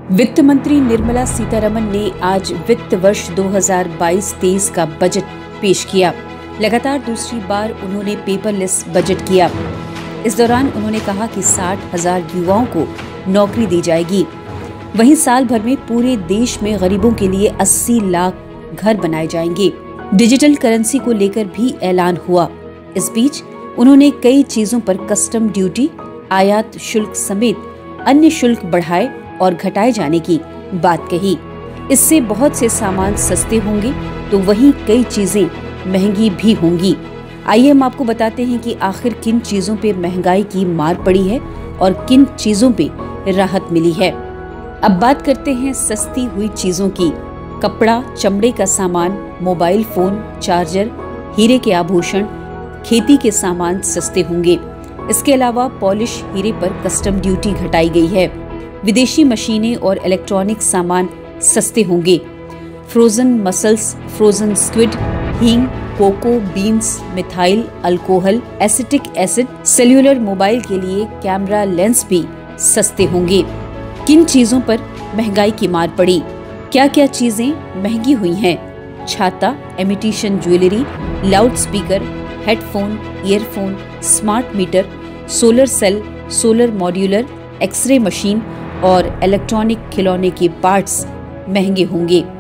वित्त मंत्री निर्मला सीतारमण ने आज वित्त वर्ष 2022-23 का बजट पेश किया। लगातार दूसरी बार उन्होंने पेपरलेस बजट किया। इस दौरान उन्होंने कहा कि 60,000 युवाओं को नौकरी दी जाएगी। वहीं साल भर में पूरे देश में गरीबों के लिए 80 लाख घर बनाए जाएंगे। डिजिटल करेंसी को लेकर भी ऐलान हुआ। इस बीच उन्होंने कई चीजों पर कस्टम ड्यूटी, आयात शुल्क समेत अन्य शुल्क बढ़ाए और घटाए जाने की बात कही। इससे बहुत से सामान सस्ते होंगे तो वहीं कई चीजें महंगी भी होंगी। आइए हम आपको बताते हैं कि आखिर किन चीजों पे महंगाई की मार पड़ी है और किन चीजों पे राहत मिली है। अब बात करते हैं सस्ती हुई चीजों की। कपड़ा, चमड़े का सामान, मोबाइल फोन, चार्जर, हीरे के आभूषण, खेती के सामान सस्ते होंगे। इसके अलावा पॉलिश हीरे पर कस्टम ड्यूटी घटाई गई है। विदेशी मशीनें और इलेक्ट्रॉनिक सामान सस्ते होंगे। फ्रोजन मसल्स, फ्रोजन स्क्विड, हींग, cocoa beans, methyl alcohol, acetic acid, cellular mobile के लिए कैमरा लेंस भी सस्ते होंगे। किन चीजों पर महंगाई की मार पड़ी? क्या क्या चीजें महंगी हुई हैं? छाता, imitation jewellery, loud speaker, headphone, earphone, smart meter, solar cell, solar modular, X ray machine और इलेक्ट्रॉनिक खिलौने के पार्ट्स महंगे होंगे।